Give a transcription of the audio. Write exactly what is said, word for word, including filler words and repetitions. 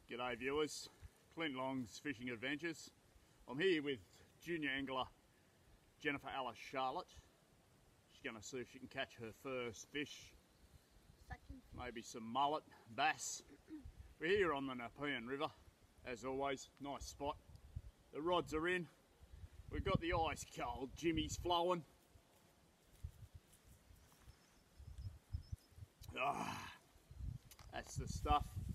G'day viewers, Clint Long's Fishing Adventures. I'm here with junior angler Jennifer Alice Charlotte. She's going to see if she can catch her first fish. Second. Maybe some mullet, bass. We're here on the Nepean River, as always, nice spot. The rods are in. We've got the ice cold jimmies flowing. Ah, that's the stuff.